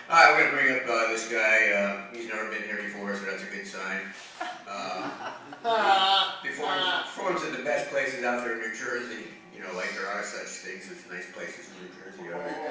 Alright, we're gonna bring up this guy. He's never been here before, so that's a good sign. Performs in the best places out there in New Jersey. You know, like there are such things as nice places in New Jersey.